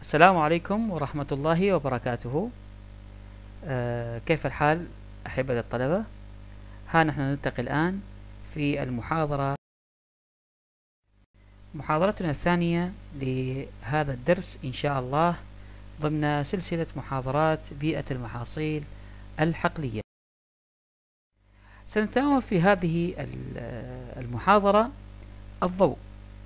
السلام عليكم ورحمة الله وبركاته. كيف الحال أحبة الطلبة؟ ها نحن نلتقي الآن في محاضرتنا الثانية لهذا الدرس إن شاء الله ضمن سلسلة محاضرات بيئة المحاصيل الحقلية. سنتناول في هذه المحاضرة الضوء.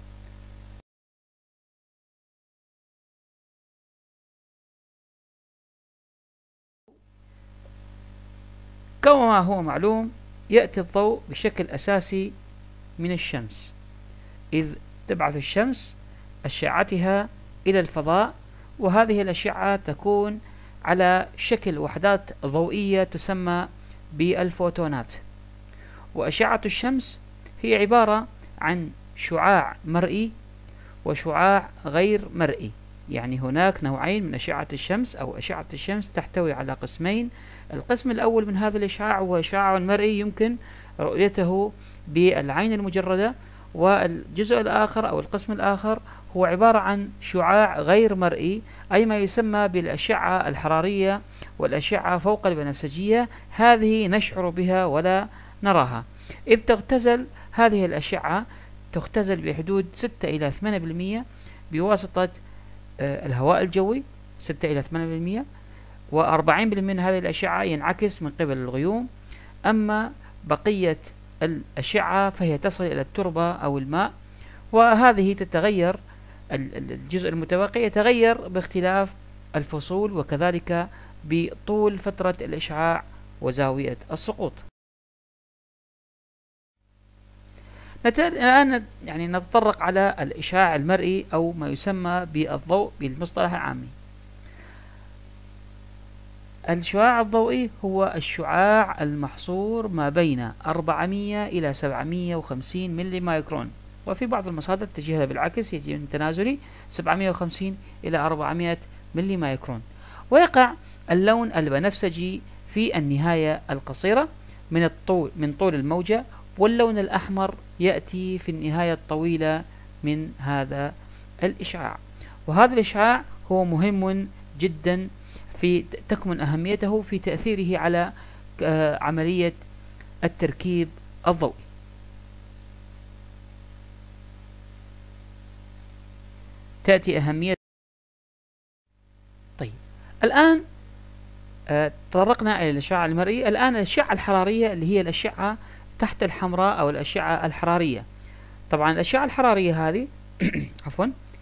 كما هو معلوم يأتي الضوء بشكل أساسي من الشمس، إذ تبعث الشمس أشعتها إلى الفضاء، وهذه الأشعة تكون على شكل وحدات ضوئية تسمى بالفوتونات. وأشعة الشمس هي عبارة عن شعاع مرئي وشعاع غير مرئي، يعني هناك نوعين من أشعة الشمس، أو أشعة الشمس تحتوي على قسمين. القسم الأول من هذا الإشعاع هو إشعاع مرئي يمكن رؤيته بالعين المجردة، والجزء الآخر أو القسم الآخر هو عبارة عن شعاع غير مرئي، أي ما يسمى بالأشعة الحرارية والأشعة فوق البنفسجية. هذه نشعر بها ولا نراها، إذ تختزل هذه الأشعة تختزل بحدود 6 إلى 8% بواسطة الهواء الجوي، 6 إلى 8%، و40% من هذه الأشعة ينعكس من قبل الغيوم. أما بقية الأشعة فهي تصل إلى التربة أو الماء، وهذه تتغير، الجزء المتبقي يتغير باختلاف الفصول وكذلك بطول فترة الإشعاع وزاوية السقوط. الآن نتطرق على الإشعاع المرئي أو ما يسمى بالضوء بالمصطلح العامي. الشعاع الضوئي هو الشعاع المحصور ما بين 400 إلى 750 ملي مايكرون، وفي بعض المصادر تجيها بالعكس، يجي من تنازلي 750 إلى 400 ملي مايكرون. ويقع اللون البنفسجي في النهاية القصيرة من طول الموجة، واللون الأحمر يأتي في النهاية الطويلة من هذا الإشعاع. وهذا الإشعاع هو مهم جدا، تكمن أهميته في تأثيره على عملية التركيب الضوئي. تأتي أهمية. طيب، الآن تطرقنا إلى الأشعة المرئية. الآن الأشعة الحرارية اللي هي الأشعة تحت الحمراء أو الأشعة الحرارية. طبعا الأشعة الحرارية هذه عفوا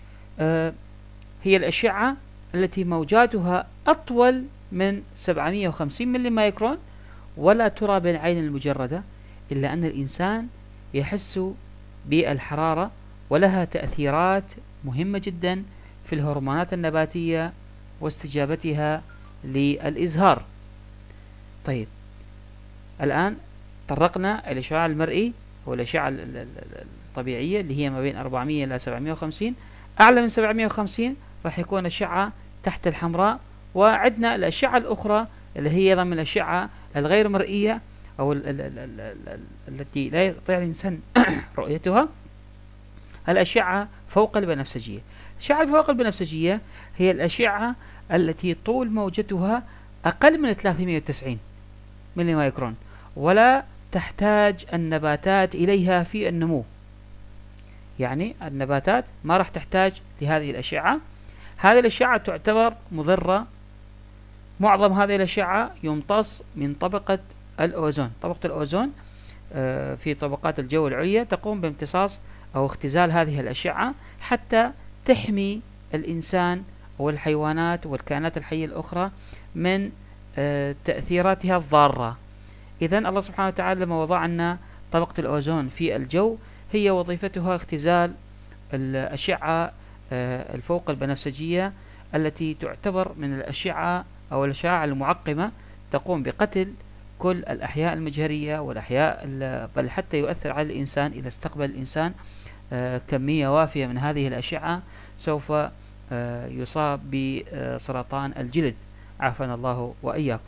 هي الأشعة التي موجاتها أطول من 750 ملي مايكرون، ولا ترى بالعين المجردة، إلا أن الإنسان يحس بالحرارة، ولها تأثيرات مهمة جدا في الهرمونات النباتية واستجابتها للإزهار. طيب، الآن طرقنا إلى الإشعاع المرئي هو الأشعة الطبيعية اللي هي ما بين 400 إلى 750. أعلى من 750 راح يكون أشعة تحت الحمراء. وعندنا الأشعة الأخرى اللي هي ضمن الأشعة الغير مرئية أو التي لا يستطيع الإنسان رؤيتها، الأشعة فوق البنفسجية. الأشعة فوق البنفسجية هي الأشعة التي طول موجتها أقل من 390 ملي مايكرون، ولا تحتاج النباتات إليها في النمو، يعني النباتات ما راح تحتاج لهذه الأشعة. هذه الأشعة تعتبر مضرة. معظم هذه الأشعة يمتص من طبقة الأوزون. طبقة الأوزون في طبقات الجو العليا تقوم بامتصاص أو اختزال هذه الأشعة حتى تحمي الإنسان والحيوانات والكائنات الحية الأخرى من تأثيراتها الضارة. إذن الله سبحانه وتعالى لما وضع لنا طبقة الأوزون في الجو، هي وظيفتها اختزال الأشعة الفوق البنفسجية التي تعتبر من الأشعة أو الأشعة المعقمة، تقوم بقتل كل الأحياء المجهرية والأحياء، بل حتى يؤثر على الإنسان. إذا استقبل الإنسان كمية وافية من هذه الأشعة سوف يصاب بسرطان الجلد، عافانا الله وإياكم.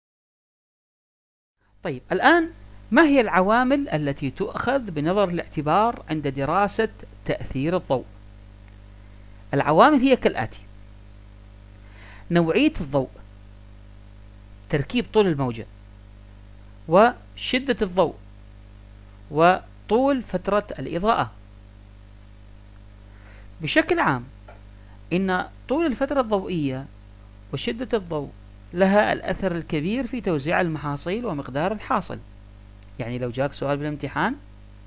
طيب، الآن ما هي العوامل التي تؤخذ بنظر الاعتبار عند دراسة تأثير الضوء؟ العوامل هي كالآتي. نوعية الضوء، تركيب طول الموجة، وشدة الضوء، وطول فترة الإضاءة. بشكل عام إن طول الفترة الضوئية وشدة الضوء لها الأثر الكبير في توزيع المحاصيل ومقدار الحاصل. يعني لو جاك سؤال بالامتحان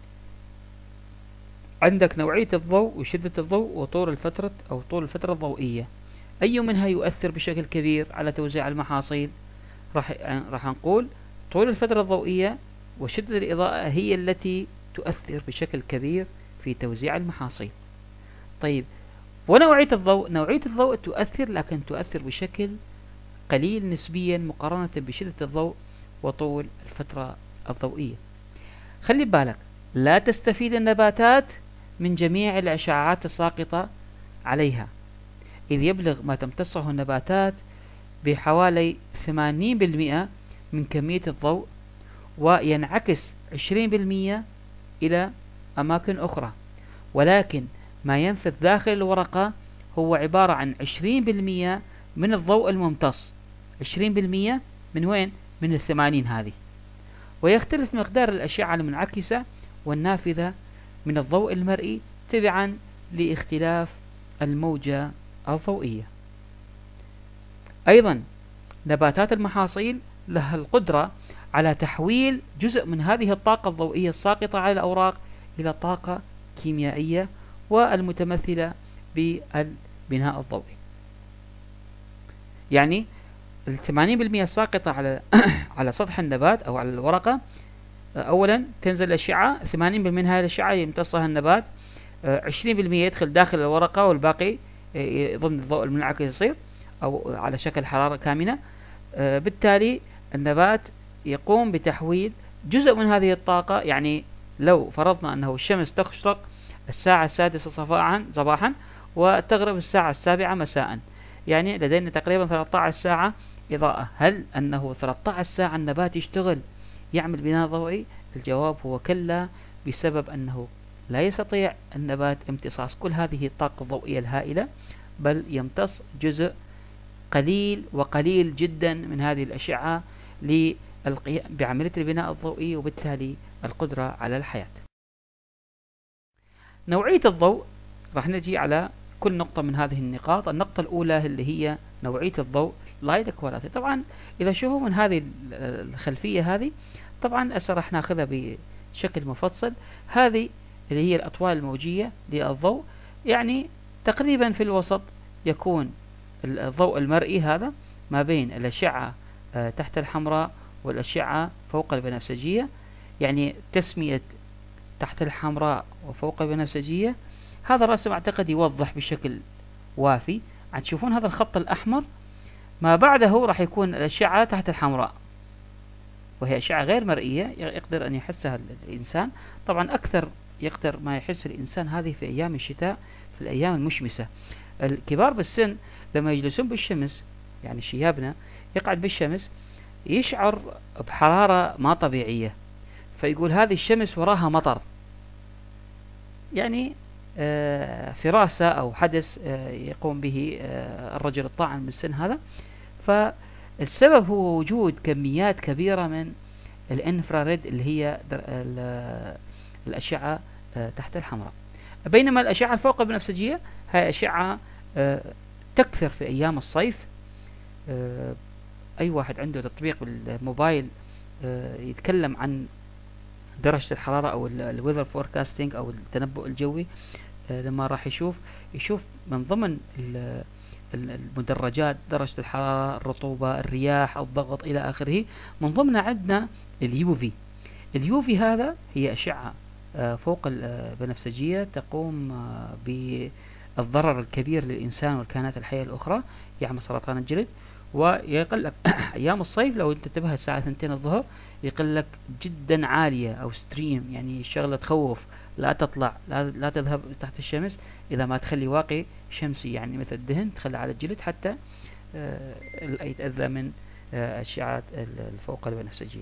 عندك نوعية الضوء وشدة الضوء وطول الفترة أو طول الفترة الضوئية، أي منها يؤثر بشكل كبير على توزيع المحاصيل؟ راح نقول طول الفترة الضوئية وشدة الإضاءة هي التي تؤثر بشكل كبير في توزيع المحاصيل. طيب، ونوعية الضوء؟ نوعية الضوء تؤثر، لكن تؤثر بشكل قليل نسبيا مقارنة بشدة الضوء وطول الفترة الضوئية. خلي بالك، لا تستفيد النباتات من جميع الإشعاعات الساقطة عليها، إذ يبلغ ما تمتصه النباتات بحوالي 80% من كمية الضوء، وينعكس 20% إلى أماكن أخرى، ولكن ما ينفذ داخل الورقة هو عبارة عن 20% من الضوء الممتص. 20% من وين؟ من 80 هذه. ويختلف مقدار الأشعة المنعكسة والنافذة من الضوء المرئي تبعا لاختلاف الموجة الضوئية. أيضا نباتات المحاصيل لها القدرة على تحويل جزء من هذه الطاقة الضوئية الساقطة على الأوراق إلى طاقة كيميائية، والمتمثلة بالبناء الضوئي. يعني 80% الساقطة على سطح النبات أو على الورقة، أولا تنزل الأشعة، 80% من هذه الأشعة يمتصها النبات، 20% يدخل داخل الورقة، والباقي ضمن الضوء المنعكس يصير أو على شكل حرارة كامنة. بالتالي النبات يقوم بتحويل جزء من هذه الطاقة. يعني لو فرضنا أنه الشمس تشرق الساعة 6 صباحا وتغرب الساعة 7 مساء، يعني لدينا تقريبا 13 ساعة إضاءة. هل أنه 13 ساعة النبات يشتغل يعمل بناء ضوئي؟ الجواب هو كلا، بسبب أنه لا يستطيع النبات امتصاص كل هذه الطاقة الضوئية الهائلة، بل يمتص جزء قليل وقليل جدا من هذه الأشعة للقيام بعملية البناء الضوئي، وبالتالي القدرة على الحياة. نوعية الضوء، راح نجي على كل نقطة من هذه النقاط. النقطة الأولى اللي هي نوعية الضوء، لايت كواليتي. طبعا إذا شوفوا من هذه الخلفية هذه، طبعا هسه راح ناخذها بشكل مفصل. هذه اللي هي الأطوال الموجية للضوء، يعني تقريبا في الوسط يكون الضوء المرئي، هذا ما بين الأشعة تحت الحمراء والأشعة فوق البنفسجية. يعني تسمية تحت الحمراء وفوق البنفسجية، هذا الرسم أعتقد يوضح بشكل وافي. تشوفون هذا الخط الأحمر، ما بعده راح يكون الأشعة تحت الحمراء، وهي أشعة غير مرئية يقدر أن يحسها الإنسان. طبعا أكثر يقدر ما يحس الإنسان هذه في أيام الشتاء، في الأيام المشمسة. الكبار بالسن لما يجلسون بالشمس، يعني شيابنا يقعد بالشمس، يشعر بحرارة ما طبيعية، فيقول هذه الشمس وراها مطر. يعني فراسة أو حدث يقوم به الرجل الطاعن بالسن هذا. فالسبب هو وجود كميات كبيرة من الانفراريد اللي هي الأشعة تحت الحمراء. بينما الأشعة الفوق البنفسجية هي أشعة تكثر في أيام الصيف. أي واحد عنده تطبيق بالموبايل يتكلم عن درجة الحرارة أو الويذر فوركاستينج أو التنبؤ الجوي، لما راح يشوف من ضمن المدرجات درجة الحرارة، الرطوبة، الرياح، الضغط إلى آخره. من ضمنها عندنا اليوفي. اليوفي هذا هي أشعة فوق البنفسجية تقوم بالضرر الكبير للإنسان والكائنات الحية الأخرى، يعمل سرطان الجلد. ويقول لك أيام الصيف لو انت انتبهت الساعة 2 الظهر يقول لك جدا عالية أو ستريم، يعني شغلة تخوف، لا تطلع، لا تذهب تحت الشمس إذا ما تخلي واقي شمسي، يعني مثل الدهن تخلي على الجلد حتى يتأذى من أشعة الفوق البنفسجية.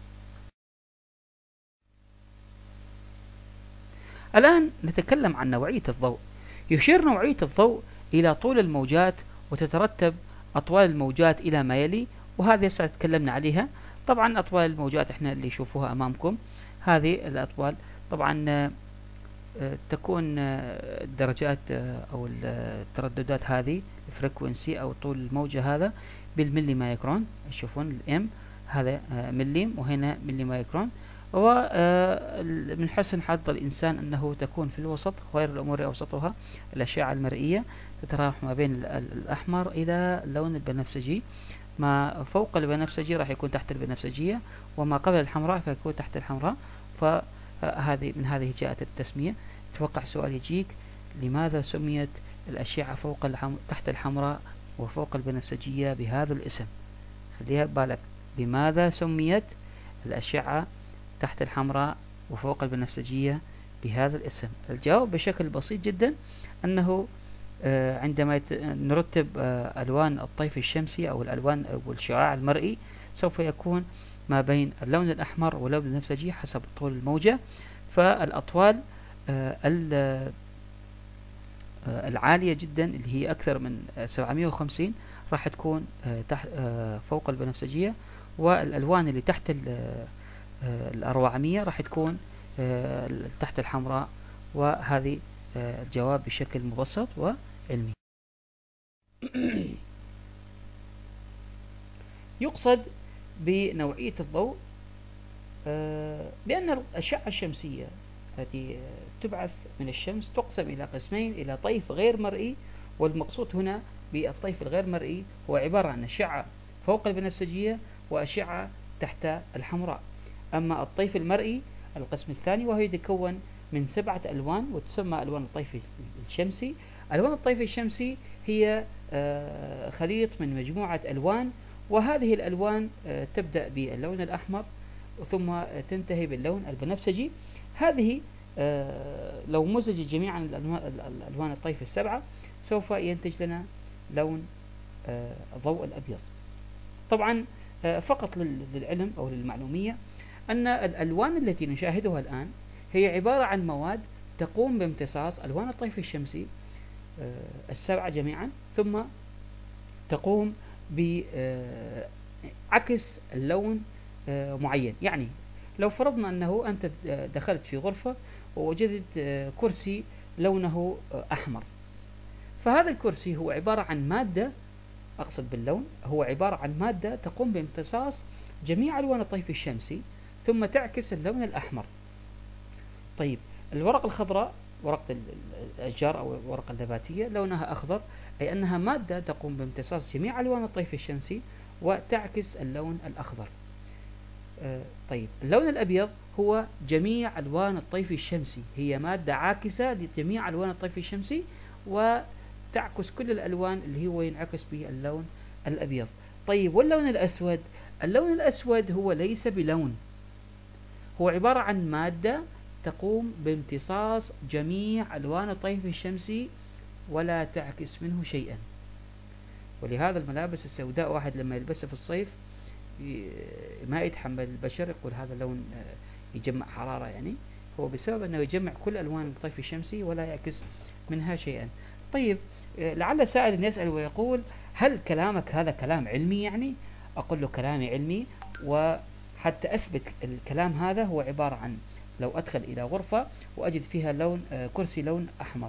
الآن نتكلم عن نوعية الضوء. يشير نوعية الضوء إلى طول الموجات، وتترتب أطوال الموجات إلى ما يلي، وهذه هسه تكلمنا عليها. طبعا أطوال الموجات احنا اللي يشوفوها أمامكم هذه الأطوال. طبعا تكون الدرجات أو الترددات هذه الفريكونسي أو طول الموجة هذا بالملي مايكرون. تشوفون الام هذا مليم وهنا ملي مايكرون. ومن حسن حظ الإنسان أنه تكون في الوسط، خير الأمور أوسطها. الأشعة المرئية تتراوح ما بين الأحمر إلى اللون البنفسجي، ما فوق البنفسجي راح يكون تحت البنفسجية، وما قبل الحمراء فيكون تحت الحمراء. فهذه من هذه جاءت التسمية. توقع سؤال يجيك: لماذا سميت الأشعة تحت الحمراء وفوق البنفسجية بهذا الاسم؟ خليها ببالك، لماذا سميت الأشعة تحت الحمراء وفوق البنفسجية بهذا الاسم؟ الجواب بشكل بسيط جدا أنه عندما نرتب ألوان الطيف الشمسي أو الألوان أو الشعاع المرئي سوف يكون ما بين اللون الأحمر واللون البنفسجي حسب طول الموجة. فالأطوال العالية جدا اللي هي أكثر من 750 راح تكون فوق البنفسجية، والألوان اللي تحت 400 راح تكون تحت الحمراء. وهذه الجواب بشكل مبسط وعلمي. يقصد بنوعية الضوء بأن الأشعة الشمسية التي تبعث من الشمس تقسم إلى قسمين: إلى طيف غير مرئي، والمقصود هنا بالطيف الغير مرئي هو عبارة عن أشعة فوق البنفسجية وأشعة تحت الحمراء. أما الطيف المرئي القسم الثاني وهو يتكون من 7 ألوان وتسمى ألوان الطيف الشمسي. ألوان الطيف الشمسي هي خليط من مجموعة ألوان، وهذه الألوان تبدأ باللون الأحمر ثم تنتهي باللون البنفسجي. هذه لو مزج جميعا الألوان الطيف السبعة سوف ينتج لنا لون الضوء الأبيض. طبعا فقط للعلم أو للمعلومية أن الألوان التي نشاهدها الآن هي عبارة عن مواد تقوم بامتصاص ألوان الطيف الشمسي السبعة جميعا، ثم تقوم بعكس اللون معين. يعني لو فرضنا أنه أنت دخلت في غرفة ووجدت كرسي لونه أحمر، فهذا الكرسي هو عبارة عن مادة، أقصد باللون هو عبارة عن مادة تقوم بامتصاص جميع ألوان الطيف الشمسي ثم تعكس اللون الأحمر. طيب الورقة الخضراء، ورقة الأشجار أو الورقة النباتية، لونها أخضر، أي أنها مادة تقوم بامتصاص جميع ألوان الطيف الشمسي وتعكس اللون الأخضر. طيب اللون الأبيض هو جميع ألوان الطيف الشمسي، هي مادة عاكسة لجميع ألوان الطيف الشمسي وتعكس كل الألوان اللي هو ينعكس به اللون الأبيض. طيب واللون الأسود؟ اللون الأسود هو ليس بلون، هو عبارة عن مادة تقوم بامتصاص جميع ألوان الطيف الشمسي ولا تعكس منه شيئا. ولهذا الملابس السوداء واحد لما يلبسها في الصيف ما يتحمل البشر، يقول هذا اللون يجمع حرارة، يعني هو بسبب أنه يجمع كل ألوان الطيف الشمسي ولا يعكس منها شيئا. طيب لعل سائل يسأل ويقول: هل كلامك هذا كلام علمي؟ يعني أقول له كلامي علمي، وحتى أثبت الكلام هذا هو عبارة عن لو أدخل إلى غرفة وأجد فيها لون كرسي لون أحمر،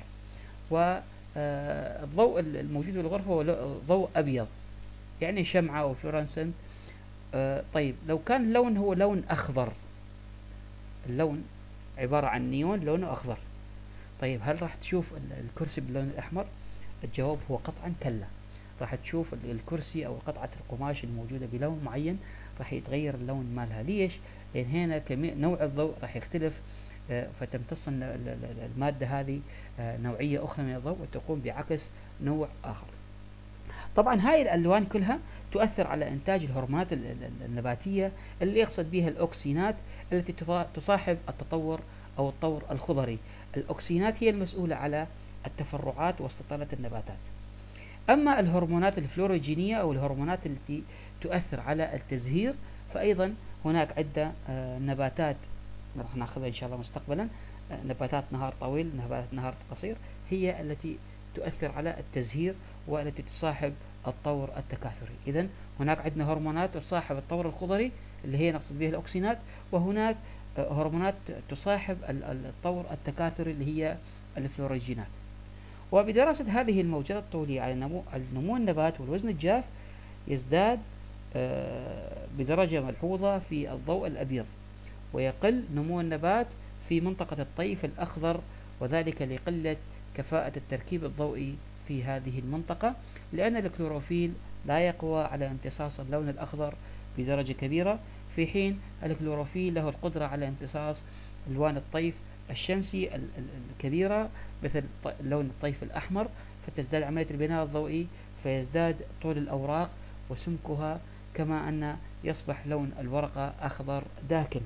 والضوء الموجود في الغرفة هو ضوء أبيض يعني شمعة أو فلورنسنت. طيب لو كان اللون هو لون أخضر، اللون عبارة عن نيون لونه أخضر، طيب هل راح تشوف الكرسي باللون الأحمر؟ الجواب هو قطعا كلا. راح تشوف الكرسي أو قطعة القماش الموجودة بلون معين راح يتغير اللون مالها. ليش؟ لأن هنا نوع الضوء راح يختلف، فتمتص المادة هذه نوعية أخرى من الضوء وتقوم بعكس نوع آخر. طبعا هاي الألوان كلها تؤثر على إنتاج الهرمونات النباتية اللي يقصد بها الأوكسينات التي تصاحب التطور أو الطور الخضري. الأوكسينات هي المسؤولة على التفرعات واستطالة النباتات. أما الهرمونات الفلوروجينية أو الهرمونات التي تؤثر على التزهير فأيضا هناك عدة نباتات راح ناخذها إن شاء الله مستقبلا، نباتات نهار طويل، نباتات نهار قصير، هي التي تؤثر على التزهير والتي تصاحب الطور التكاثري. إذن هناك عندنا هرمونات تصاحب الطور الخضري اللي هي نقصد بها الأكسينات، وهناك هرمونات تصاحب الطور التكاثري اللي هي الفلوريجينات. وبدراسة هذه الموجات الطولية على نمو النبات والوزن الجاف يزداد بدرجة ملحوظة في الضوء الأبيض، ويقل نمو النبات في منطقة الطيف الأخضر، وذلك لقلة كفاءة التركيب الضوئي في هذه المنطقة، لأن الكلوروفيل لا يقوى على امتصاص اللون الأخضر بدرجة كبيرة، في حين الكلوروفيل له القدرة على امتصاص ألوان الطيف الشمسي الكبيرة مثل لون الطيف الأحمر، فتزداد عملية البناء الضوئي، فيزداد طول الأوراق وسمكها، كما أن يصبح لون الورقة أخضر داكن.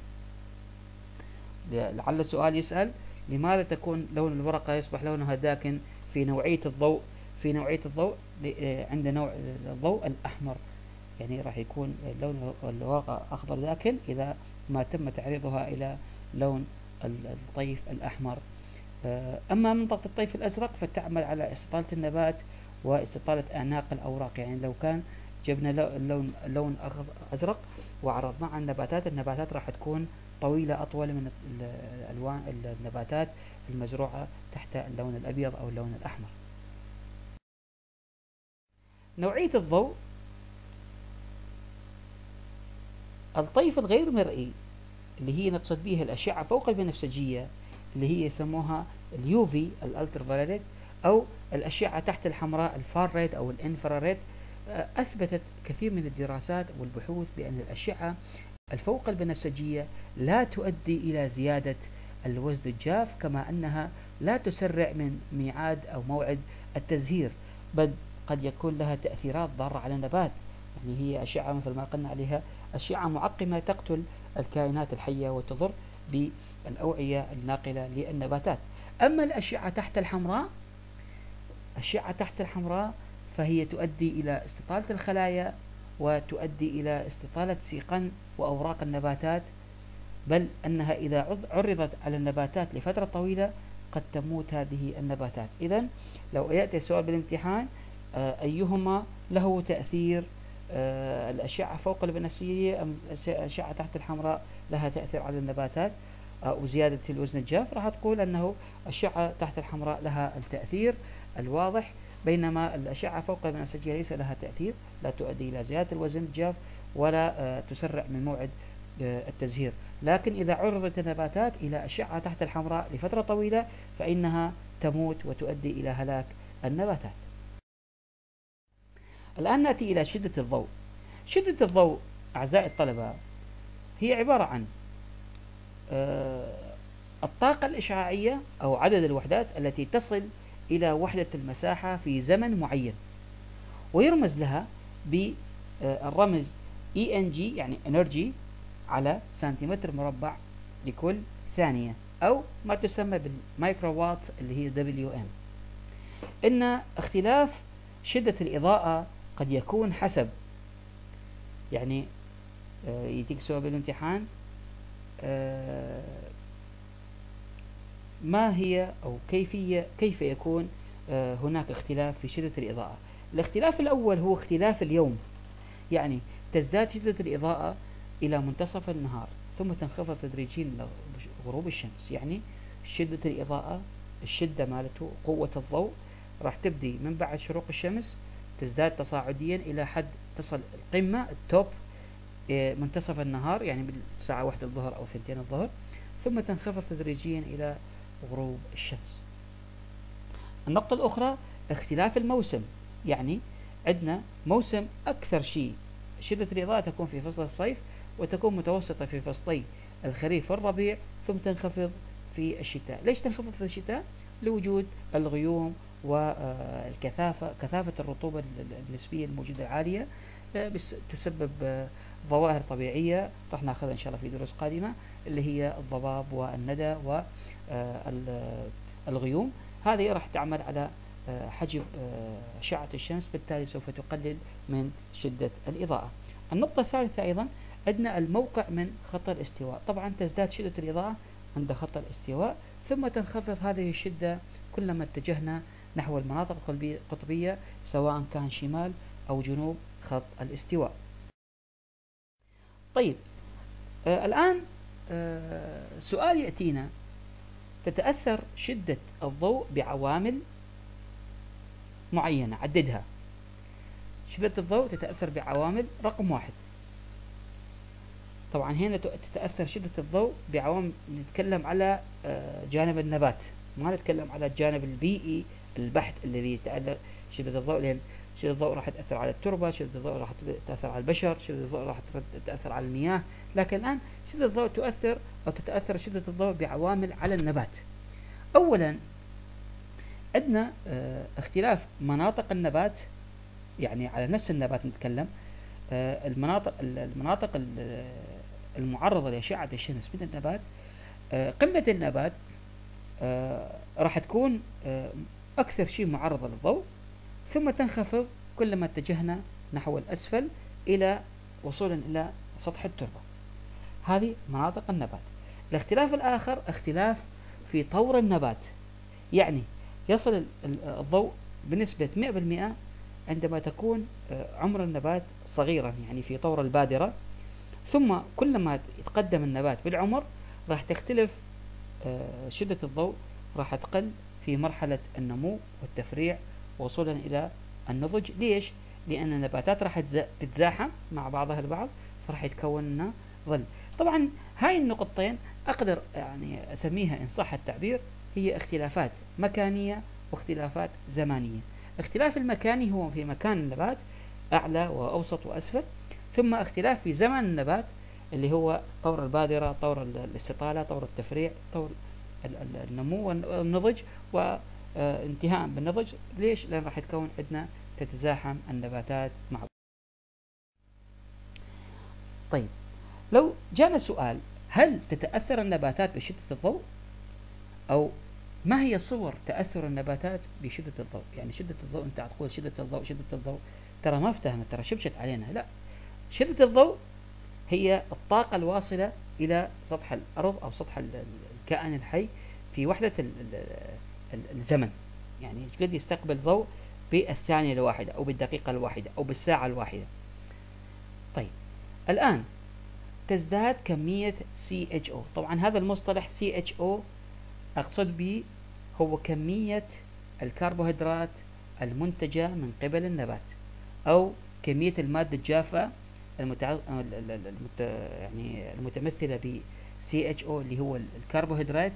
لعل السؤال يسأل لماذا تكون لون الورقة يصبح لونها داكن في نوعية الضوء؟ في نوعية الضوء عند نوع الضوء الأحمر، يعني راح يكون لون الورقة أخضر داكن إذا ما تم تعريضها إلى لون الطيف الأحمر. أما منطقة الطيف الأزرق فتعمل على استطالة النبات واستطالة أعناق الأوراق، يعني لو كان جبنا اللون أزرق وعرضناه على النباتات راح تكون طويلة أطول من الألوان النباتات المزروعة تحت اللون الأبيض أو اللون الأحمر. نوعية الضوء، الطيف الغير مرئي اللي هي نقصد بها الأشعة فوق البنفسجية اللي هي يسموها اليوفي الالترافايوليت، أو الأشعة تحت الحمراء الفار أو الانفراريد، أثبتت كثير من الدراسات والبحوث بأن الأشعة الفوق البنفسجية لا تؤدي إلى زيادة الوزن الجاف، كما أنها لا تسرع من ميعاد أو موعد التزهير، بل قد يكون لها تأثيرات ضارة على النبات. يعني هي أشعة مثل ما قلنا عليها أشعة معقمة تقتل الكائنات الحية وتضر بالأوعية الناقلة للنباتات. أما الأشعة تحت الحمراء فهي تؤدي إلى استطالة الخلايا وتؤدي إلى استطالة سيقان وأوراق النباتات، بل أنها إذا عرضت على النباتات لفترة طويلة قد تموت هذه النباتات. إذن لو يأتي السؤال بالامتحان أيهما له تأثير، الأشعة فوق البنفسجية أم الأشعة تحت الحمراء لها تأثير على النباتات وزيادة الوزن الجاف؟ راح تقول أنه الأشعة تحت الحمراء لها التأثير الواضح، بينما الأشعة فوق البنفسجية ليس لها تأثير، لا تؤدي إلى زيادة الوزن الجاف ولا تسرع من موعد التزهير. لكن إذا عرضت النباتات إلى أشعة تحت الحمراء لفترة طويلة فإنها تموت وتؤدي إلى هلاك النباتات. الآن نأتي إلى شدة الضوء. شدة الضوء أعزائي الطلبة هي عبارة عن الطاقة الإشعاعية أو عدد الوحدات التي تصل إلى وحدة المساحة في زمن معين، ويرمز لها بالرمز ENG يعني Energy على سنتيمتر مربع لكل ثانية، أو ما تسمى بالمايكرووات اللي هي WM. إن اختلاف شدة الإضاءة قد يكون حسب، يعني يتيك سؤال بالامتحان ما هي أو كيف يكون هناك اختلاف في شدة الإضاءة. الاختلاف الأول هو اختلاف اليوم، يعني تزداد شدة الإضاءة إلى منتصف النهار ثم تنخفض تدريجيا لغروب الشمس. يعني شدة الإضاءة، الشدة مالته قوة الضوء راح تبدي من بعد شروق الشمس، تزداد تصاعديا إلى حد تصل القمة التوب منتصف النهار، يعني بالساعة 1 الظهر أو 2 الظهر، ثم تنخفض تدريجيا إلى غروب الشمس. النقطة الأخرى اختلاف الموسم، يعني عندنا موسم أكثر شيء شدة الإضاءة تكون في فصل الصيف، وتكون متوسطة في فصلي الخريف والربيع، ثم تنخفض في الشتاء. ليش تنخفض في الشتاء؟ لوجود الغيوم كثافة الرطوبة النسبية الموجودة العالية تسبب ظواهر طبيعية راح ناخذها إن شاء الله في دروس قادمة، اللي هي الضباب والندى والغيوم. هذه راح تعمل على حجب أشعة الشمس، بالتالي سوف تقلل من شدة الإضاءة. النقطة الثالثة أيضا عندنا الموقع من خط الاستواء. طبعا تزداد شدة الإضاءة عند خط الاستواء، ثم تنخفض هذه الشدة كلما اتجهنا نحو المناطق القطبية، سواء كان شمال أو جنوب خط الاستواء. طيب الآن سؤال يأتينا: تتأثر شدة الضوء بعوامل معينة، عددها. شدة الضوء تتأثر بعوامل، رقم 1. طبعا هنا تتأثر شدة الضوء بعوامل، نتكلم على جانب النبات، ما نتكلم على الجانب البيئي البحت الذي يتأثر شدة الضوء، لأن شدة الضوء راح تأثر على التربة، شدة الضوء راح تأثر على البشر، شدة الضوء راح تأثر على المياه. لكن الآن شدة الضوء تؤثر أو تتأثر شدة الضوء بعوامل على النبات. أولا عندنا اختلاف مناطق النبات، يعني على نفس النبات نتكلم. المناطق المعرضة لأشعة الشمس من النبات، قمة النبات راح تكون أكثر شيء معرضة للضوء، ثم تنخفض كلما اتجهنا نحو الأسفل إلى وصولا إلى سطح التربة. هذه مناطق النبات. الاختلاف الآخر اختلاف في طور النبات، يعني يصل الضوء بنسبة 100% عندما تكون عمر النبات صغيرا، يعني في طور البادرة، ثم كلما يتقدم النبات بالعمر راح تختلف شدة الضوء، راح تقل في مرحلة النمو والتفريع وصولا إلى النضج. ليش؟ لأن النباتات راح تتزاحم مع بعضها البعض، فراح يتكون لنا ظل. طبعا هاي النقطتين أقدر يعني أسميها إن صح التعبير هي اختلافات مكانية واختلافات زمانية. اختلاف المكاني هو في مكان النبات أعلى وأوسط وأسفل، ثم اختلاف في زمن النبات اللي هو طور البادرة، طور الاستطالة، طور التفريع، طور النمو والنضج، وانتهاء بالنضج. ليش؟ لأن راح تكون عندنا تتزاحم النباتات مع بعض. طيب لو جانا سؤال: هل تتأثر النباتات بشدة الضوء؟ أو ما هي صور تأثر النباتات بشدة الضوء؟ يعني شدة الضوء، أنت تقول شدة الضوء شدة الضوء، ترى ما افتهمت، ترى شبشت علينا. لا، شدة الضوء هي الطاقة الواصلة إلى سطح الأرض أو سطح الكائن الحي في وحدة الزمن، يعني قد يستقبل ضوء بالثانية الواحدة أو بالدقيقة الواحدة أو بالساعة الواحدة. طيب الآن تزداد كمية CHO. طبعا هذا المصطلح CHO أقصد به هو كمية الكربوهيدرات المنتجة من قبل النبات، أو كمية المادة الجافة يعني المتمثلة ب CHO اللي هو الكربوهيدرات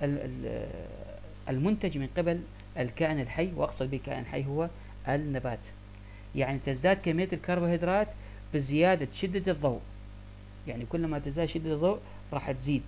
المنتج من قبل الكائن الحي، وأقصد بالكائن الحي هو النبات. يعني تزداد كمية الكربوهيدرات بزيادة شدة الضوء، يعني كلما تزداد شدة الضوء راح تزيد،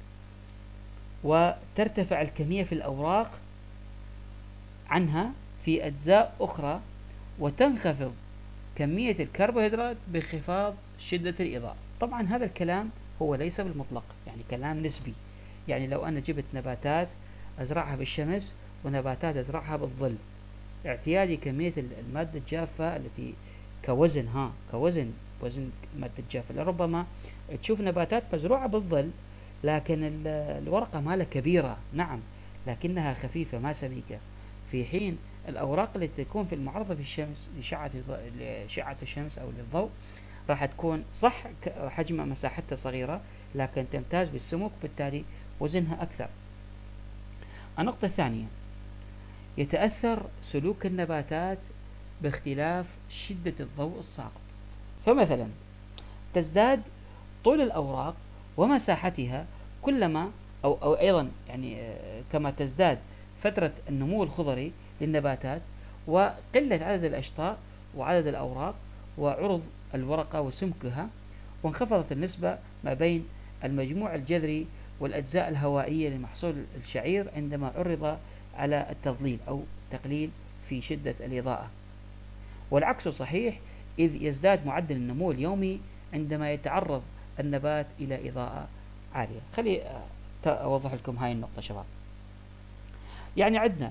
وترتفع الكمية في الأوراق عنها في أجزاء أخرى، وتنخفض كمية الكربوهيدرات بانخفاض شدة الإضاءة. طبعا هذا الكلام هو ليس بالمطلق، يعني كلام نسبي. يعني لو أنا جبت نباتات أزرعها بالشمس ونباتات أزرعها بالظل، اعتيادي كمية المادة الجافة التي كوزن وزن المادة الجافة، لربما تشوف نباتات مزروعة بالظل لكن الورقة مالها كبيرة، نعم، لكنها خفيفة ما سميكة، في حين الأوراق التي تكون في المعرضة في الشمس لأشعة الشمس أو للضوء راح تكون صح حجمها مساحتها صغيرة لكن تمتاز بالسمك، بالتالي وزنها أكثر. النقطة الثانية: يتأثر سلوك النباتات باختلاف شدة الضوء الساقط. فمثلا تزداد طول الأوراق ومساحتها كلما أو أيضا يعني كما تزداد فترة النمو الخضري للنباتات، وقلة عدد الأشطاء وعدد الأوراق وعرض الورقة وسمكها، وانخفضت النسبة ما بين المجموع الجذري والأجزاء الهوائية لمحصول الشعير عندما عرض على التضليل أو تقليل في شدة الإضاءة. والعكس صحيح، إذ يزداد معدل النمو اليومي عندما يتعرض النبات إلى إضاءة عالية. خلي أوضح لكم هاي النقطة شباب. يعني عندنا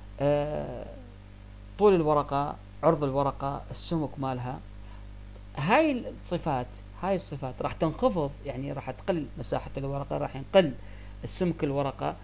طول الورقة، عرض الورقة، السمك مالها، هاي الصفات راح تنخفض، يعني راح تقل مساحة الورقة، راح ينقل السمك الورقة.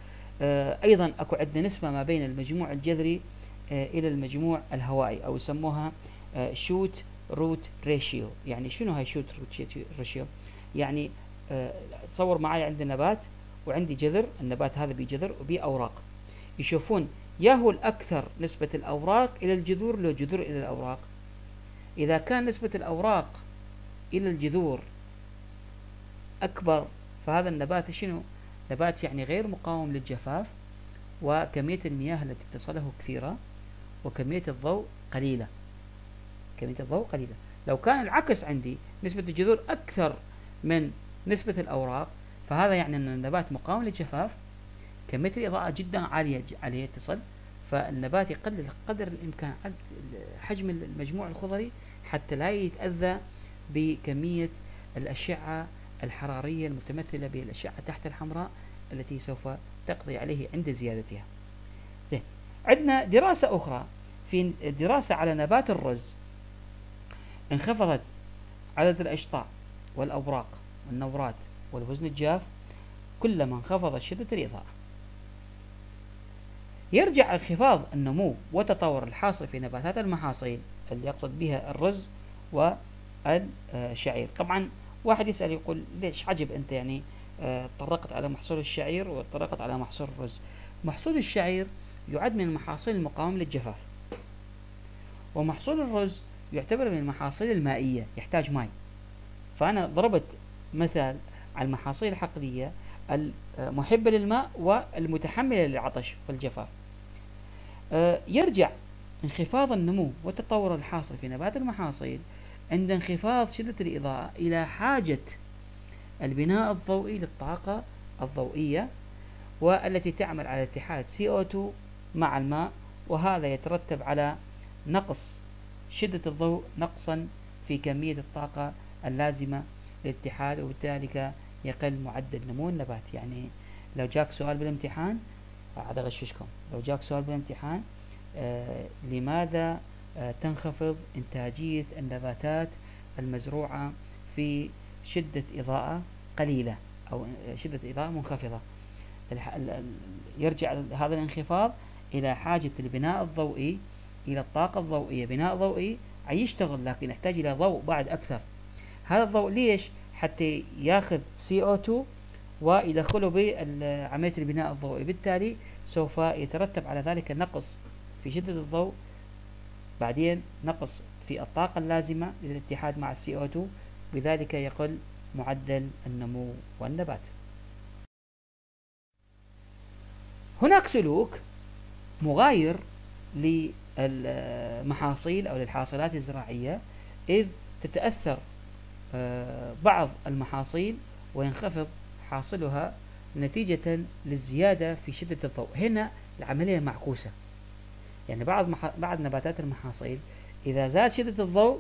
أيضا أكو عندنا نسبة ما بين المجموع الجذري إلى المجموع الهوائي، أو يسموها شوت روت ريشيو. يعني شنو هاي شوت روت ريشيو؟ يعني تصور معي عندي نبات وعندي جذر، النبات هذا بيه جذر وبيه أوراق، يشوفون يا هو الأكثر نسبة الأوراق إلى الجذور لو جذور إلى الأوراق. إذا كان نسبة الأوراق إلى الجذور أكبر فهذا النبات شنو؟ نبات يعني غير مقاوم للجفاف، وكمية المياه التي تصله كثيرة، وكمية الضوء قليلة. كمية الضوء قليلة. لو كان العكس عندي نسبة الجذور أكثر من نسبة الأوراق فهذا يعني أن النبات مقاوم للجفاف، كمية الإضاءة جدا عالية عليه تصل، فالنبات يقلل قدر الإمكان حجم المجموع الخضري حتى لا يتأذى بكمية الأشعة الحرارية المتمثلة بالأشعة تحت الحمراء التي سوف تقضي عليه عند زيادتها. زين، عندنا دراسة أخرى، في دراسة على نبات الرز انخفضت عدد الأشطاء والأوراق والنورات والوزن الجاف كلما انخفضت شدة الإضاءة. يرجع انخفاض النمو والتطور الحاصل في نباتات المحاصيل اللي يقصد بها الرز والشعير. طبعا واحد يسأل يقول ليش عجب أنت يعني طرقت على محصول الشعير وطرقت على محصول الرز؟ محصول الشعير يعد من المحاصيل المقاومة للجفاف، ومحصول الرز يعتبر من المحاصيل المائية يحتاج ماء. فأنا ضربت مثال على المحاصيل الحقلية المحبة للماء والمتحملة للعطش والجفاف. يرجع انخفاض النمو والتطور الحاصل في نبات المحاصيل عند انخفاض شدة الإضاءة إلى حاجة البناء الضوئي للطاقة الضوئية، والتي تعمل على اتحاد CO2 مع الماء، وهذا يترتب على نقص شدة الضوء، نقصا في كمية الطاقة اللازمة للاتحاد، وبالتالي يقل معدل نمو النبات. يعني لو جاك سؤال بالامتحان، عاد أغششكم، لو جاك سؤال بالامتحان لماذا تنخفض إنتاجية النباتات المزروعة في شدة إضاءة قليلة أو شدة إضاءة منخفضة، يرجع هذا الانخفاض إلى حاجة البناء الضوئي، إلى الطاقة الضوئية. بناء ضوئي يشتغل لكن يحتاج إلى ضوء بعد أكثر. هذا الضوء ليش؟ حتى ياخذ CO2 ويدخله بعملية البناء الضوئي، بالتالي سوف يترتب على ذلك نقص في شدة الضوء، بعدين نقص في الطاقة اللازمة للاتحاد مع CO2، بذلك يقل معدل النمو والنبات. هناك سلوك مغاير للمحاصيل أو للحاصلات الزراعية، إذ تتأثر بعض المحاصيل وينخفض حاصلها نتيجة للزيادة في شدة الضوء. هنا العملية معكوسة، يعني بعض نباتات المحاصيل إذا زاد شدة الضوء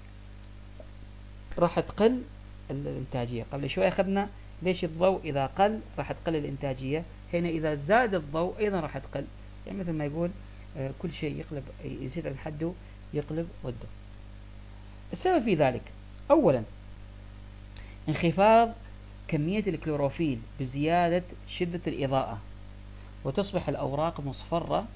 راح تقل الإنتاجية. قبل شوي أخذنا ليش الضوء إذا قل راح تقل الإنتاجية، هنا إذا زاد الضوء أيضا راح تقل. يعني مثل ما يقول كل شيء يقلب يزيد عن حده يقلب ضده. السبب في ذلك أولا انخفاض كمية الكلوروفيل بزيادة شدة الإضاءة، وتصبح الأوراق مصفرة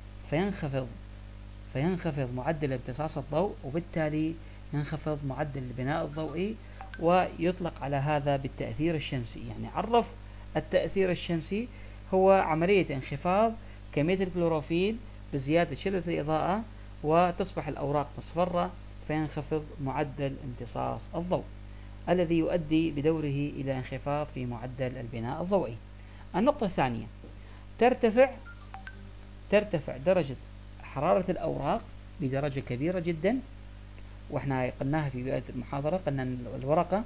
فينخفض معدل امتصاص الضوء، وبالتالي ينخفض معدل البناء الضوئي، ويطلق على هذا بالتأثير الشمسي. يعني عرف التأثير الشمسي هو عملية انخفاض كمية الكلوروفيل بزيادة شدة الإضاءة، وتصبح الأوراق مصفرة فينخفض معدل امتصاص الضوء، الذي يؤدي بدوره إلى انخفاض في معدل البناء الضوئي. النقطة الثانية، ترتفع درجة حرارة الأوراق بدرجة كبيرة جدا، واحنا قلناها في بداية المحاضرة، قلنا أن الورقة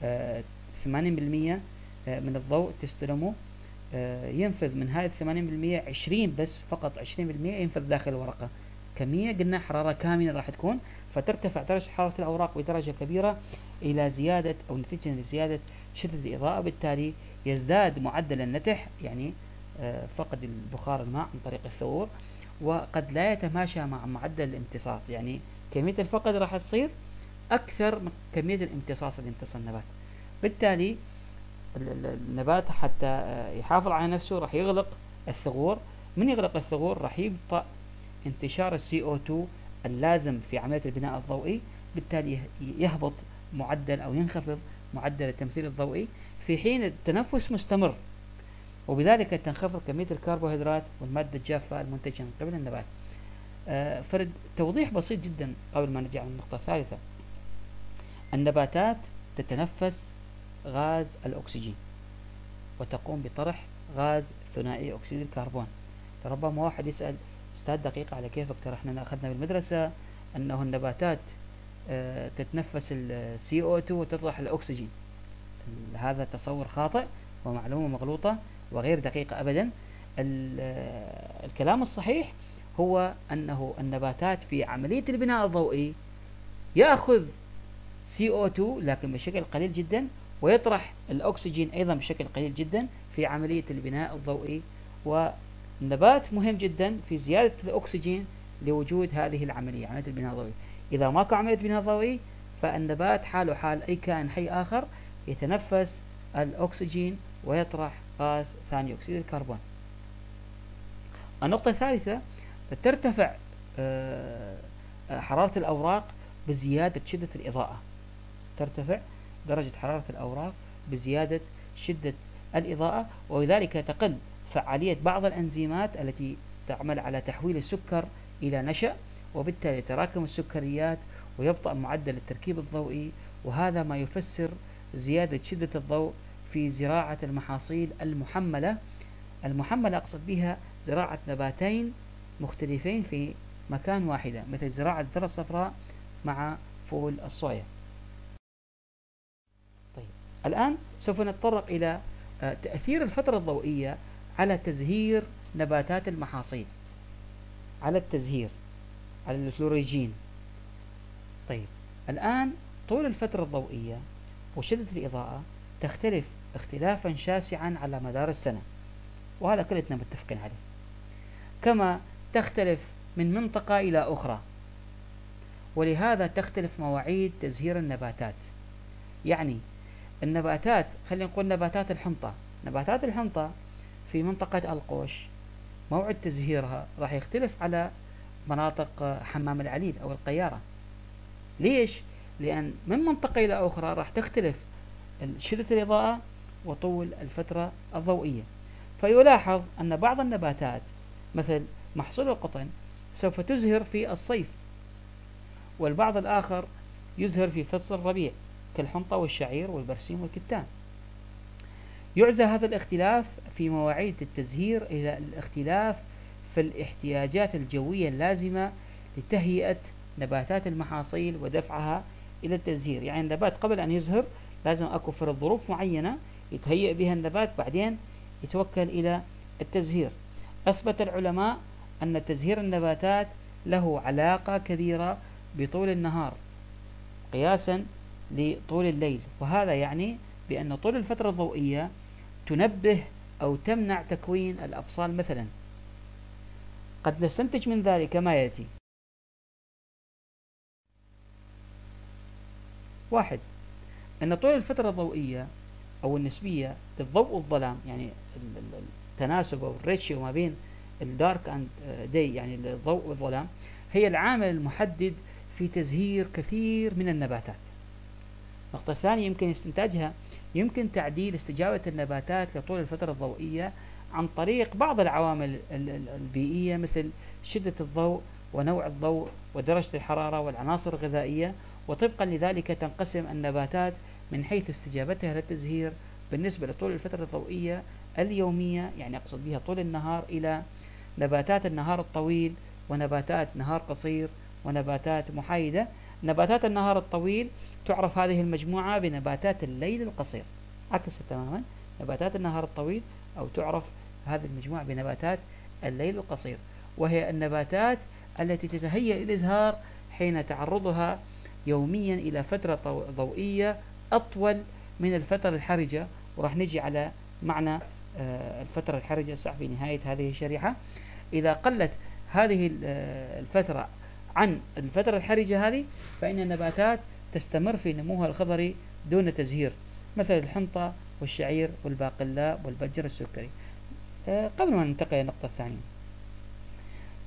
80% من الضوء تستلمه، ينفذ من هذه 80% 20 بس، فقط 20% ينفذ داخل الورقة. كمية قلنا حرارة كامنة راح تكون، فترتفع درجة حرارة الأوراق بدرجة كبيرة إلى زيادة أو نتيجة لزيادة شدة الإضاءة، بالتالي يزداد معدل النتح، يعني فقد البخار الماء عن طريق الثغور، وقد لا يتماشى مع معدل الامتصاص. يعني كمية الفقد راح تصير أكثر من كمية الامتصاص اللي يمتص النبات، بالتالي النبات حتى يحافظ على نفسه راح يغلق الثغور. من يغلق الثغور راح يبطأ انتشار CO2 اللازم في عملية البناء الضوئي، بالتالي يهبط معدل أو ينخفض معدل التمثيل الضوئي، في حين التنفس مستمر، وبذلك تنخفض كمية الكربوهيدرات والمادة الجافة المنتجة من قبل النبات. فرد توضيح بسيط جدا قبل ما نجي على النقطة الثالثة. النباتات تتنفس غاز الأكسجين وتقوم بطرح غاز ثنائي أكسيد الكربون. ربما واحد يسأل: أستاذ دقيقة، على كيفك؟ ترى احنا أخذنا بالمدرسة أنه النباتات تتنفس ال CO2 وتطرح الأكسجين. هذا تصور خاطئ ومعلومة مغلوطة وغير دقيقة أبدا. الكلام الصحيح هو أنه النباتات في عملية البناء الضوئي يأخذ CO2 لكن بشكل قليل جدا، ويطرح الأكسجين أيضا بشكل قليل جدا في عملية البناء الضوئي. والنبات مهم جدا في زيادة الأكسجين لوجود هذه العملية، عملية البناء الضوئي. إذا ماكو عملية بناء ضوئي فالنبات حاله حال أي كائن حي آخر، يتنفس الأكسجين ويطرح غاز ثاني أكسيد الكربون. النقطة الثالثة: ترتفع حرارة الأوراق بزيادة شدة الإضاءة. ترتفع درجة حرارة الأوراق بزيادة شدة الإضاءة، وبذلك تقل فعالية بعض الأنزيمات التي تعمل على تحويل السكر إلى نشا، وبالتالي تراكم السكريات ويبطأ معدل التركيب الضوئي. وهذا ما يفسر زيادة شدة الضوء في زراعة المحاصيل المحملة. المحملة أقصد بها زراعة نباتين مختلفين في مكان واحدة، مثل زراعة الذرة الصفراء مع فول الصويا. طيب، الآن سوف نتطرق إلى تأثير الفترة الضوئية على تزهير نباتات المحاصيل، على التزهير، على الفلوريجين. طيب، الآن طول الفترة الضوئية وشدة الإضاءة تختلف اختلافا شاسعا على مدار السنة، وهذا كلنا متفقين عليه. كما تختلف من منطقة إلى أخرى، ولهذا تختلف مواعيد تزهير النباتات. يعني النباتات، خلينا نقول نباتات الحنطة، نباتات الحنطة في منطقة القوش موعد تزهيرها راح يختلف على مناطق حمام العليل أو القيارة. ليش؟ لأن من منطقة إلى أخرى راح تختلف شدة الإضاءة وطول الفترة الضوئية. فيلاحظ أن بعض النباتات مثل محصول القطن سوف تزهر في الصيف، والبعض الآخر يزهر في فصل الربيع كالحنطة والشعير والبرسيم والكتان. يعزى هذا الاختلاف في مواعيد التزهير إلى الاختلاف في الاحتياجات الجوية اللازمة لتهيئة نباتات المحاصيل ودفعها إلى التزهير. يعني النبات قبل أن يزهر لازم أكو في ظروف معينة يتهيئ بها النبات، بعدين يتوكل إلى التزهير. أثبت العلماء أن تزهير النباتات له علاقة كبيرة بطول النهار قياسا لطول الليل، وهذا يعني بأن طول الفترة الضوئية تنبه أو تمنع تكوين الأبصال مثلا. قد نستنتج من ذلك ما يأتي: 1. أن طول الفترة الضوئية أو النسبية للضوء والظلام، يعني التناسب أو الريتشيو ما بين الدارك أند داي، يعني الضوء والظلام، هي العامل المحدد في تزهير كثير من النباتات. النقطة الثانية يمكن استنتاجها: يمكن تعديل استجابة النباتات لطول الفترة الضوئية عن طريق بعض العوامل البيئية مثل شدة الضوء ونوع الضوء ودرجة الحرارة والعناصر الغذائية. وطبقا لذلك تنقسم النباتات من حيث استجابتها للتزهير بالنسبة لطول الفترة الضوئية اليومية، يعني أقصد بها طول النهار، إلى نباتات النهار الطويل ونباتات نهار قصير ونباتات محايدة. نباتات النهار الطويل تعرف هذه المجموعة بنباتات الليل القصير، عكس تماما نباتات النهار الطويل، أو تعرف هذه المجموعة بنباتات الليل القصير، وهي النباتات التي تتهيأ للإزهار حين تعرضها يوميا إلى فترة ضوئية أطول من الفترة الحرجة. وراح نجي على معنى الفترة الحرجة في نهاية هذه الشريحة. إذا قلت هذه الفترة عن الفترة الحرجة هذه، فإن النباتات تستمر في نموها الخضري دون تزهير، مثل الحنطة والشعير والباقلاء والبجر السكري. قبل ما ننتقل إلى النقطة الثانية،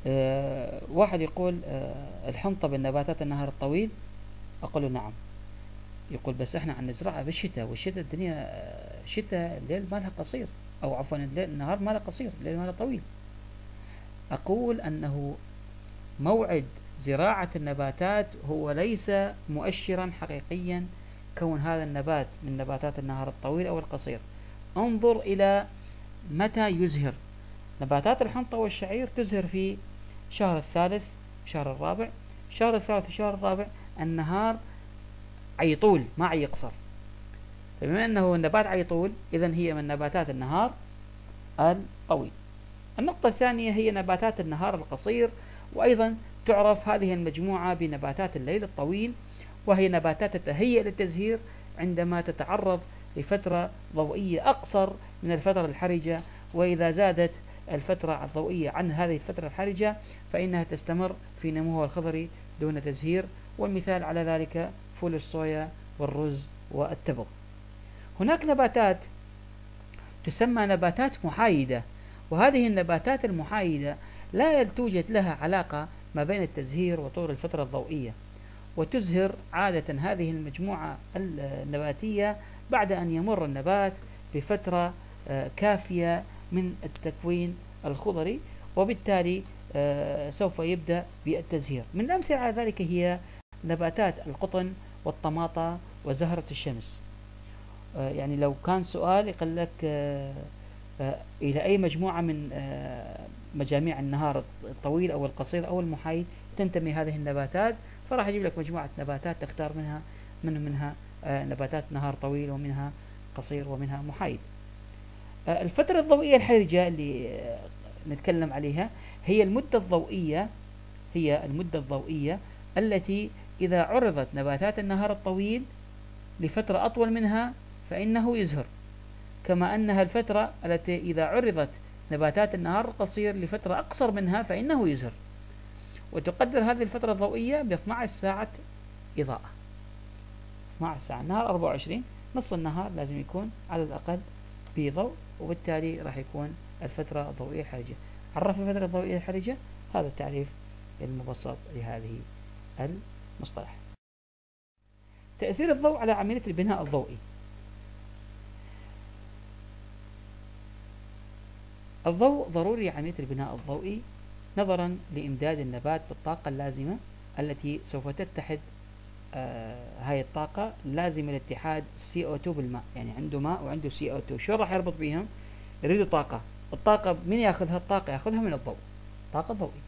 واحد يقول الحنطة بالنباتات النهار الطويل، أقول له نعم. يقول بس احنا عم نزرعها بالشتاء، والشتاء الدنيا شتاء، الليل مالها قصير، أو عفوا النهار مالها قصير، الليل مالها طويل. أقول أنه موعد زراعة النباتات هو ليس مؤشرا حقيقيا كون هذا النبات من نباتات النهار الطويل أو القصير. انظر إلى متى يزهر. نباتات الحنطة والشعير تزهر في شهر الثالث، شهر الرابع. شهر الثالث وشهر الرابع النهار عيطول ما عيقصر، فبما أنه النبات عيطول إذن هي من نباتات النهار الطويل. النقطة الثانية هي نباتات النهار القصير، وأيضا تعرف هذه المجموعة بنباتات الليل الطويل، وهي نباتات تتهيأ للتزهير عندما تتعرض لفترة ضوئية أقصر من الفترة الحرجة، وإذا زادت الفترة الضوئية عن هذه الفترة الحرجة فإنها تستمر في نموها الخضري دون تزهير، والمثال على ذلك فول الصويا والرز والتبغ. هناك نباتات تسمى نباتات محايدة، وهذه النباتات المحايدة لا توجد لها علاقة ما بين التزهير وطول الفترة الضوئية، وتزهر عادة هذه المجموعة النباتية بعد أن يمر النبات بفترة كافية من التكوين الخضري، وبالتالي سوف يبدأ بالتزهير. من الأمثلة على ذلك هي نباتات القطن والطماطة وزهرة الشمس. يعني لو كان سؤال يقول لك إلى أي مجموعة من مجاميع النهار الطويل أو القصير أو المحايد تنتمي هذه النباتات، فراح أجيب لك مجموعة نباتات تختار منها نباتات نهار طويل، ومنها قصير، ومنها محايد. الفترة الضوئية الحرجة اللي نتكلم عليها هي المدة الضوئية التي إذا عرضت نباتات النهار الطويل لفترة أطول منها فإنه يزهر، كما أنها الفترة التي إذا عرضت نباتات النهار القصير لفترة أقصر منها فإنه يزهر. وتقدر هذه الفترة الضوئية ب 12 ساعة إضاءة. 12 ساعة، النهار 24، نص النهار لازم يكون على الأقل بضوء، وبالتالي راح يكون الفترة الضوئية الحرجة. عرف الفترة الضوئية الحرجة، هذا التعريف المبسط لهذه المصطلح. تأثير الضوء على عملية البناء الضوئي. الضوء ضروري لعملية البناء الضوئي نظرا لإمداد النبات بالطاقة اللازمة التي سوف تتحد. هاي الطاقة لازمة لاتحاد CO2 بالماء، يعني عنده ماء وعنده CO2، شو راح يربط بيهم؟ يريدوا طاقة. الطاقة من ياخذها؟ الطاقة ياخذها من الضوء، طاقة ضوئية.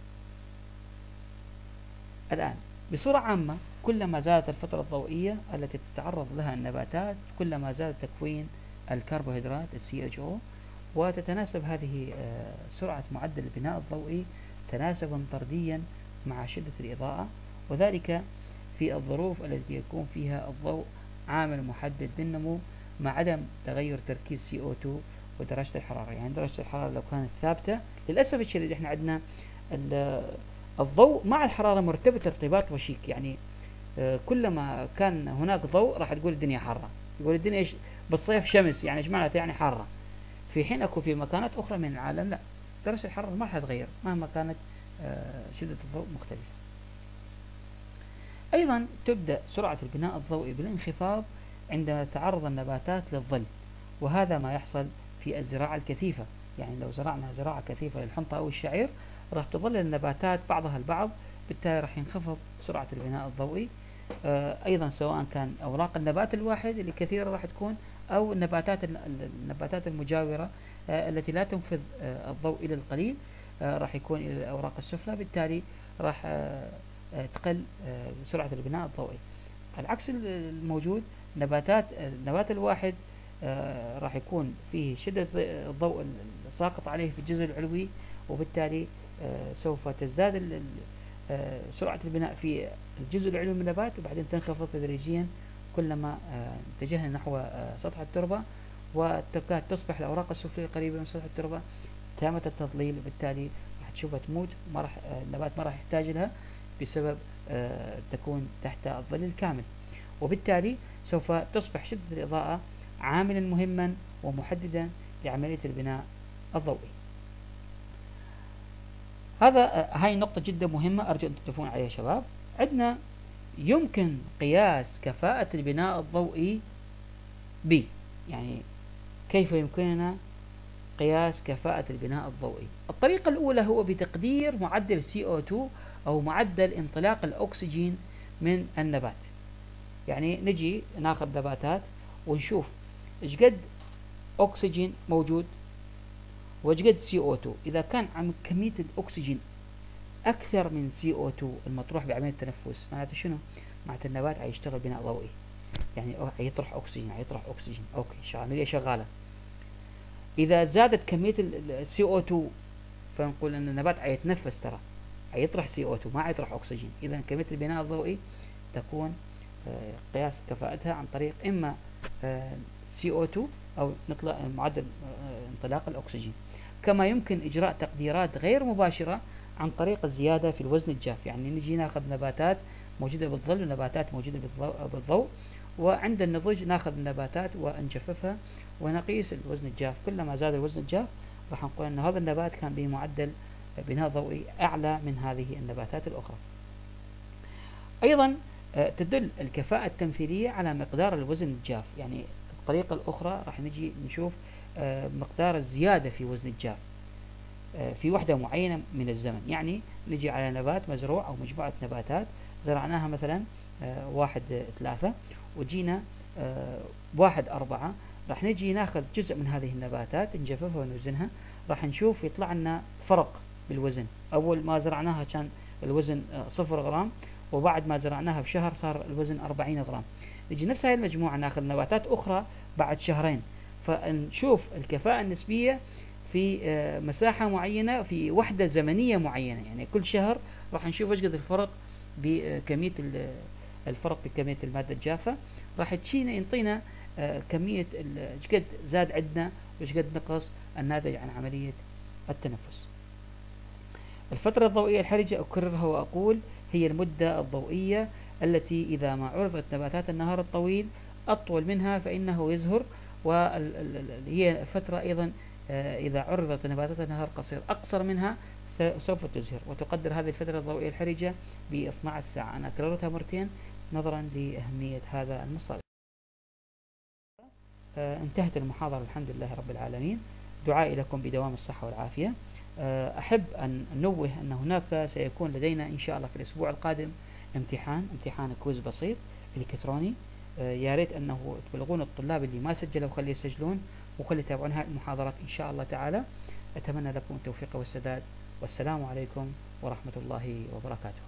الآن بصورة عامة كلما زادت الفترة الضوئية التي تتعرض لها النباتات كلما زاد تكوين الكربوهيدرات CHO، وتتناسب هذه سرعة معدل البناء الضوئي تناسبا طرديا مع شدة الإضاءة، وذلك في الظروف التي يكون فيها الضوء عامل محدد للنمو مع عدم تغير تركيز CO2 ودرجة الحرارة. يعني درجة الحرارة لو كانت ثابتة، للأسف الشديد احنا عندنا الضوء مع الحرارة مرتبط ارتباط وشيك، يعني كلما كان هناك ضوء راح تقول الدنيا حارة، يقول الدنيا بالصيف شمس، يعني ايش معناته؟ يعني حارة. في حين اكو في مكانات اخرى من العالم لا، درجة الحرارة ما راح تتغير مهما كانت شدة الضوء مختلفة. ايضا تبدأ سرعة البناء الضوئي بالانخفاض عندما تتعرض النباتات للظل، وهذا ما يحصل في الزراعة الكثيفة. يعني لو زرعنا زراعة كثيفة للحنطة او الشعير راح تظل النباتات بعضها البعض، بالتالي راح ينخفض سرعة البناء الضوئي. ايضا سواء كان اوراق النبات الواحد اللي كثيرة راح تكون، او النباتات المجاورة التي لا تنفذ الضوء الى القليل راح يكون الى الاوراق السفلى، بالتالي راح تقل سرعة البناء الضوئي. العكس الموجود، النبات الواحد راح يكون فيه شدة الضوء الساقط عليه في الجزء العلوي، وبالتالي سوف تزداد سرعة البناء في الجزء العلوي من النبات، وبعدين تنخفض تدريجيا كلما اتجهنا نحو سطح التربة، وتكاد تصبح الأوراق السفلية قريبة من سطح التربة تامة التظليل، وبالتالي راح تشوفها تموت، النبات ما راح يحتاج لها بسبب تكون تحت الظل الكامل، وبالتالي سوف تصبح شدة الإضاءة عاملا مهما ومحددا لعملية البناء الضوئي. هاي النقطة جدا مهمة، أرجو أن تتفقون عليها شباب. عندنا يمكن قياس كفاءة البناء الضوئي يعني كيف يمكننا قياس كفاءة البناء الضوئي؟ الطريقة الأولى هو بتقدير معدل CO2 أو معدل انطلاق الأكسجين من النبات. يعني نجي ناخذ نباتات ونشوف ايش قد أكسجين موجود وايش قد CO2. إذا كان عم كمية الأكسجين أكثر من CO2 المطروح بعملية التنفس، معناته شنو؟ معناته النبات يشتغل بناء ضوئي، يعني يطرح أكسجين أوكي، عملية شغالة. إذا زادت كمية ال CO2 فنقول أن النبات يتنفس، ترى يطرح CO2 ما يطرح أكسجين. إذا كمية البناء الضوئي تكون قياس كفاءتها عن طريق إما CO2 أو معدل انطلاق الأكسجين. كما يمكن إجراء تقديرات غير مباشرة عن طريق الزيادة في الوزن الجاف. يعني نجي ناخذ نباتات موجودة بالظل ونباتات موجودة بالضوء، وعند النضوج ناخذ النباتات ونجففها ونقيس الوزن الجاف. كلما زاد الوزن الجاف راح نقول أن هذا النبات كان به معدل بناء ضوئي أعلى من هذه النباتات الأخرى. أيضا تدل الكفاءة التمثيلية على مقدار الوزن الجاف. يعني الطريقة الأخرى راح نجي نشوف مقدار الزيادة في وزن الجاف في وحدة معينة من الزمن. يعني نجي على نبات مزروع أو مجموعة نباتات زرعناها مثلا 1/3 وجينا 1/4، راح نجي ناخذ جزء من هذه النباتات نجففها ونوزنها، راح نشوف يطلع لنا فرق بالوزن. أول ما زرعناها كان الوزن 0 غرام، وبعد ما زرعناها بشهر صار الوزن 40 غرام. نجي نفس هاي المجموعة ناخذ نباتات أخرى بعد شهرين، فنشوف الكفاءة النسبية في مساحة معينة في وحدة زمنية معينة. يعني كل شهر راح نشوف ايش قد الفرق بكمية بكمية المادة الجافة، راح تشينا ينطينا كمية ايش قد زاد عندنا وايش قد نقص الناتج عن عملية التنفس. الفترة الضوئية الحرجة أكررها وأقول هي المدة الضوئية التي إذا ما عرضت نباتات النهار الطويل أطول منها فإنه يزهر، وهي فترة أيضا إذا عرضت نباتات النهار قصير أقصر منها سوف تزهر. وتقدر هذه الفترة الضوئية الحرجة ب 12 ساعة. أنا كررتها مرتين نظرا لأهمية هذا المصطلح. انتهت المحاضرة الحمد لله رب العالمين. دعائي لكم بدوام الصحة والعافية. أحب أن ننوه أن هناك سيكون لدينا إن شاء الله في الأسبوع القادم امتحان كويز بسيط إلكتروني. يا ريت أنه تبلغون الطلاب اللي ما سجلوا وخلي يسجلون وخلي يتابعون هذه المحاضرات إن شاء الله تعالى. أتمنى لكم التوفيق والسداد، والسلام عليكم ورحمة الله وبركاته.